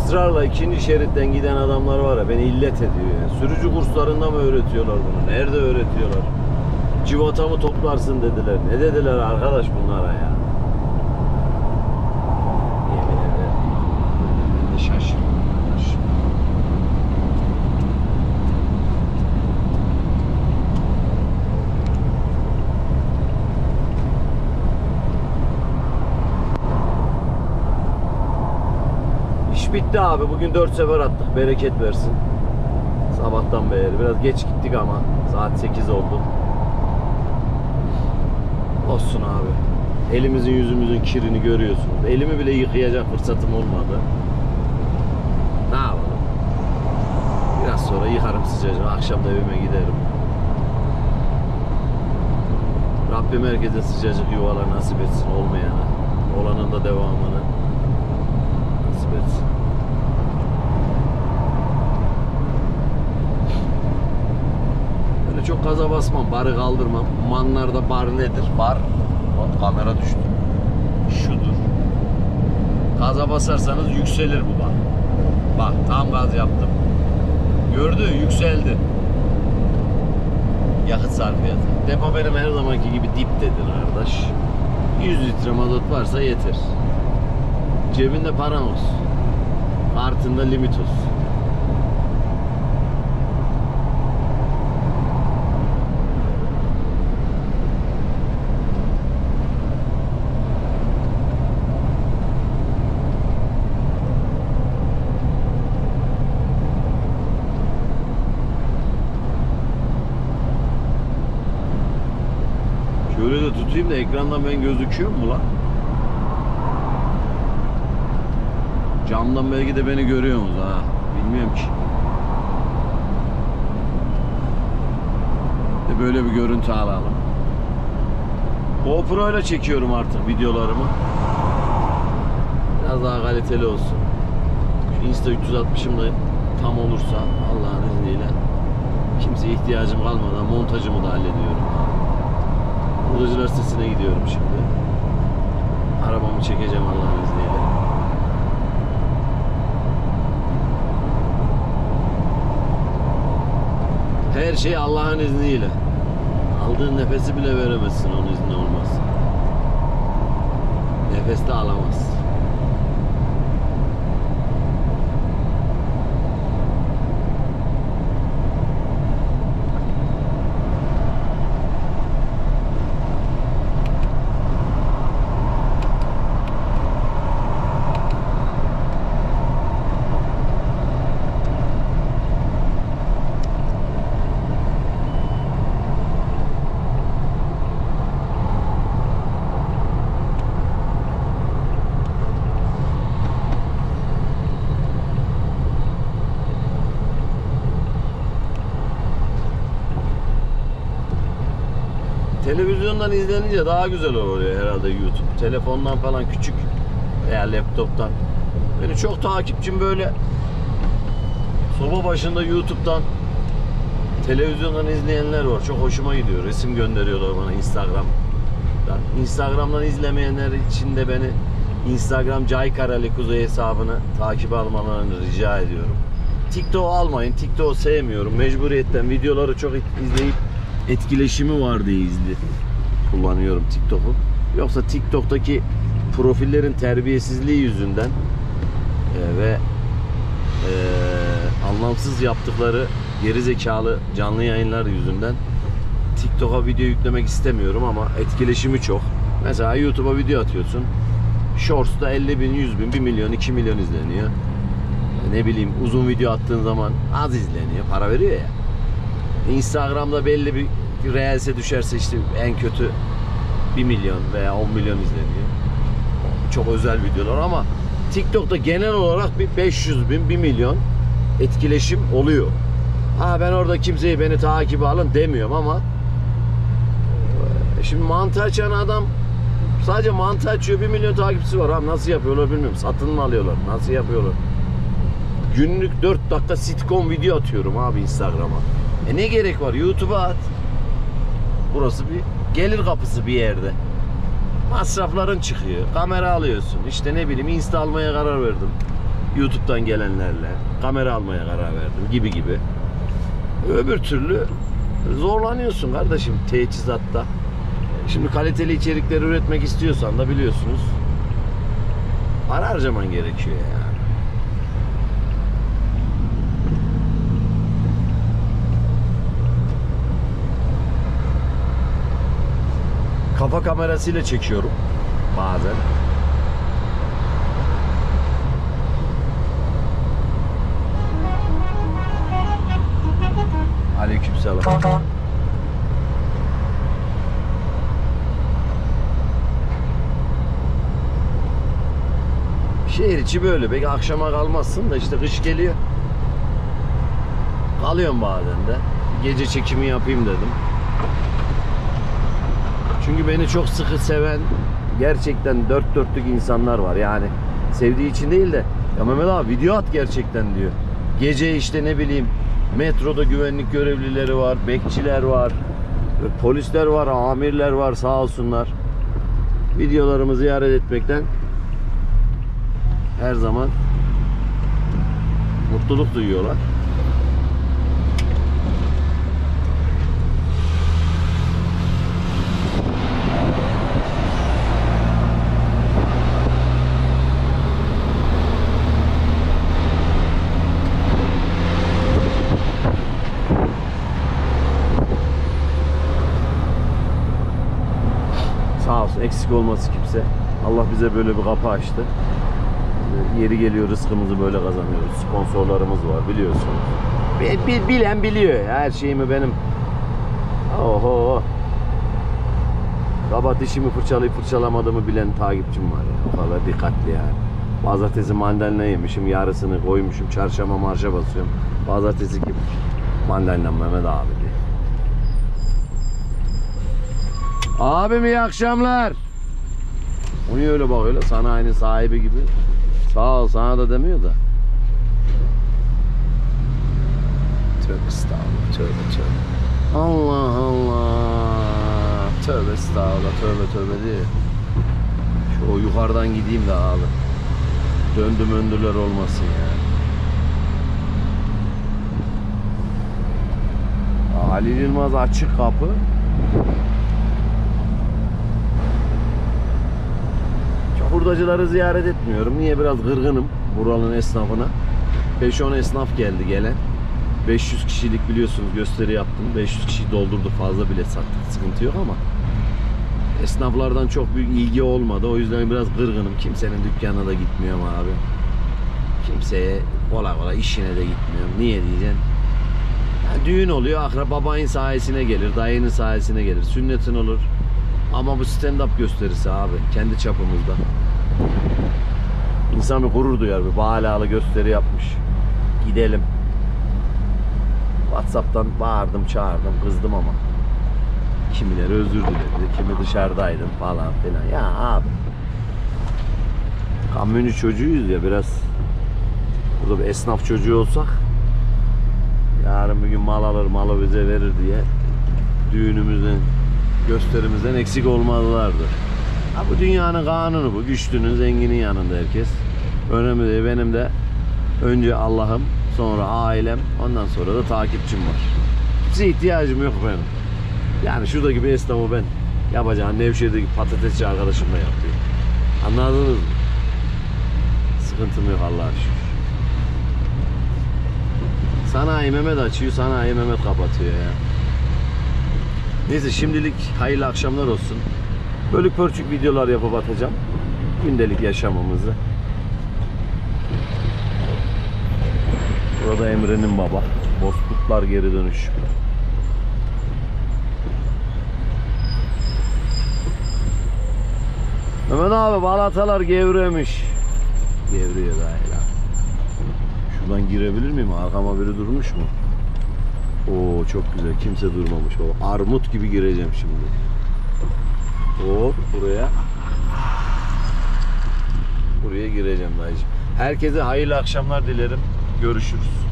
ısrarla ikinci şeritten giden adamlar var ya, beni illet ediyor yani. Sürücü kurslarında mı öğretiyorlar bunu? Nerede öğretiyorlar? Civata mı toplarsın dediler. Ne dediler arkadaş bunlara ya? Yemin ederim. Ben de şaşırdım arkadaş. İş bitti abi. Bugün 4 sefer attık. Bereket versin. Sabahtan beri. Biraz geç gittik ama. Saat 8 oldu. Olsun abi. Elimizin yüzümüzün kirini görüyorsunuz. Elimi bile yıkayacak fırsatım olmadı. Ne yapalım? Biraz sonra yıkarım sıcacık. Akşam da evime giderim. Rabbim herkese sıcacık yuvalar nasip etsin, olmayana. Olanın da devamını nasip etsin. Böyle çok gaza basmam, barı kaldırmam. Manlarda bar nedir? Bar, bak kamera düştü. Şudur. Gaza basarsanız yükselir bu bar. Bak tam gaz yaptım. Gördü, yükseldi. Yakıt sarfiyatı. Depo benim her zamanki gibi diptedir arkadaş. 100 litre mazot varsa yeter. Cebinde paran olsun. Kartında limit olsun. Şöyle de tutayım da ekrandan ben gözüküyor mu lan? Camdan belki de beni görüyorsunuz ha. Bilmiyorum ki. Böyle bir görüntü alalım. GoPro ile çekiyorum artık videolarımı. Biraz daha kaliteli olsun. Şu Insta 360'ım da tam olursa Allah'ın izniyle kimseye ihtiyacım kalmadan montajımı da hallediyorum. Hurdacılar sitesine gidiyorum şimdi. Arabamı çekeceğim Allah'ın izniyle. Her şey Allah'ın izniyle. Aldığın nefesi bile veremezsin onun izni olmazsa. Nefes de alamazsın. Televizyondan izlenince daha güzel oluyor herhalde YouTube. Telefondan falan küçük veya laptoptan. Benim çok takipçim böyle soba başında YouTube'dan, televizyondan izleyenler var. Çok hoşuma gidiyor. Resim gönderiyorlar bana Instagram'dan. Instagram'dan izlemeyenler için de beni Instagram Caykarali Kuzey hesabını takip almalarını rica ediyorum. TikTok'u almayın. TikTok'u sevmiyorum. Mecburiyetten videoları çok izleyip etkileşimi var diye kullanıyorum TikTok'u. Yoksa TikTok'taki profillerin terbiyesizliği yüzünden ve anlamsız yaptıkları gerizekalı canlı yayınlar yüzünden TikTok'a video yüklemek istemiyorum ama etkileşimi çok. Mesela YouTube'a video atıyorsun. Shorts'ta 50 bin, 100 bin, 1 milyon, 2 milyon izleniyor. Ne bileyim uzun video attığın zaman az izleniyor. Para veriyor ya. Instagram'da belli bir Reels'e düşerse işte en kötü 1 milyon veya 10 milyon izleniyor. Çok özel videolar ama TikTok'ta genel olarak bir 500 bin, 1 milyon etkileşim oluyor. Ha ben orada kimseyi beni takibe alın demiyorum ama şimdi mantı açan adam sadece mantı açıyor, 1 milyon takipçisi var abi, nasıl yapıyorlar bilmiyorum. Satın mı alıyorlar? Nasıl yapıyorlar? Günlük 4 dakika sitcom video atıyorum abi Instagram'a. Ne gerek var? YouTube'a at. Burası bir gelir kapısı bir yerde. Masrafların çıkıyor. Kamera alıyorsun. İşte ne bileyim Insta almaya karar verdim. YouTube'dan gelenlerle kamera almaya karar verdim gibi gibi. Öbür türlü zorlanıyorsun kardeşim teçhizatta. Şimdi kaliteli içerikler üretmek istiyorsan da biliyorsunuz para harcaman gerekiyor yani. Kafa kamerasıyla çekiyorum bazen. Aleykümselam. Şehir içi böyle. Belki akşama kalmazsın da işte kış geliyor. Kalıyorum bazen de. Gece çekimi yapayım dedim. Çünkü beni çok sıkı seven gerçekten dört dörtlük insanlar var. Yani sevdiği için değil de ya Mehmet abi video at gerçekten diyor. Gece işte ne bileyim metroda güvenlik görevlileri var, bekçiler var, polisler var, amirler var sağ olsunlar. Videolarımı ziyaret etmekten her zaman mutluluk duyuyorlar. Sağ olsun eksik olması kimse. Allah bize böyle bir kapı açtı. Yeri geliyor rızkımızı böyle kazanıyoruz. Sponsorlarımız var biliyorsunuz. Bilen biliyor her şeyimi benim. Oho. Sabah dişimi fırçalayıp fırçalamadığımı bilen takipçim var ya. O kadar dikkatli yani. Pazartesi mandalina yemişim, yarısını koymuşum, çarşamba marşa basıyorum. Pazartesi gibi mandalina Mehmet abi diye. Abim iyi akşamlar. O niye öyle bakıyor? Sanayinin sahibi gibi. Sağ ol sana da demiyor da. Tövbe estağfurullah, tövbe tövbe. Allah Allah. Tövbe estağfurullah, tövbe tövbe diye. Şu o yukarıdan gideyim de abi. Döndüm öndüler olmasın ya. Halil Yılmaz açık kapı. Hurdacıları ziyaret etmiyorum. Niye? Biraz gırgınım buranın esnafına. 5-10 esnaf geldi gelen. 500 kişilik biliyorsunuz gösteri yaptım. 500 kişi doldurduk, fazla bilet sattık. Sıkıntı yok ama esnaflardan çok büyük ilgi olmadı. O yüzden biraz gırgınım. Kimsenin dükkanına da gitmiyorum abi. Kimseye kolay kolay işine de gitmiyorum. Niye diyeceksin? Yani düğün oluyor. Babanın sayesine gelir, dayının sayesine gelir. Sünnetin olur. Ama bu stand-up gösterisi abi. Kendi çapımızda. İnsan bir gurur duyar. Bir balalı gösteri yapmış. Gidelim. WhatsApp'tan bağırdım, çağırdım, kızdım ama. Kimileri özür diledi. Kimi dışarıdaydım falan filan. Ya abi. Kamyoncu çocuğuyuz ya biraz. Burada bir esnaf çocuğu olsak. Yarın bir gün mal alır, malı bize verir diye. Düğünümüzden, gösterimizden eksik olmalılardı. Ha, bu dünyanın kanunu bu. Güçlünün, zenginin yanında herkes. Önemli değil. Benim de önce Allah'ım, sonra ailem, ondan sonra da takipçim var. Kimseye ihtiyacım yok benim. Yani şuradaki bir esnafı ben yapacağım. Nevşehir'deki patatesçi arkadaşımla yaptım. Anladınız mı? Sıkıntım yok Allah'a şükür. Sanayi Mehmet açıyor, sanayi Mehmet kapatıyor ya. Neyse şimdilik hayırlı akşamlar olsun. Bölük pörçük videolar yapıp atacağım. Gündelik yaşamımızı. Burada Emre'nin baba. Bozkurtlar geri dönüş. Mehmet abi balatalar gevremiş. Gevriyor da ya. Şuradan girebilir miyim? Arkama biri durmuş mu? Oo çok güzel. Kimse durmamış baba. Armut gibi gireceğim şimdi. Hop buraya. Buraya gireceğim dayıcığım. Herkese hayırlı akşamlar dilerim. Görüşürüz.